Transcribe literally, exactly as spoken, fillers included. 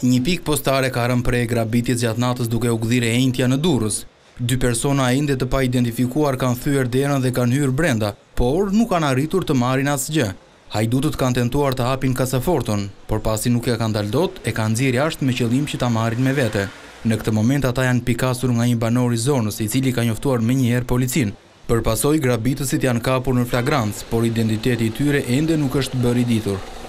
Një pikë postare ka rënë prej grabitjes gjatë natës duke u gdhirë e njëjtja në Durrës. Dy persona ende të pa identifikuar kanë thyer derën dhe kanë hyrë brenda, por nuk kanë arritur të marrin asgjë. Hajdutët kanë tentuar të hapin kasafortën, por pasi nuk ja kanë dalë dot, e kanë nxjerrë jashtë me qëllim që ta marrin me vete. Në këtë moment ata janë pikasur nga një banor i zonës, i cili ka njoftuar menjëherë policinë. Përpasoj, grabitësit janë kapur në flagrancë, por identiteti i tyre ende nuk është bërë i ditur.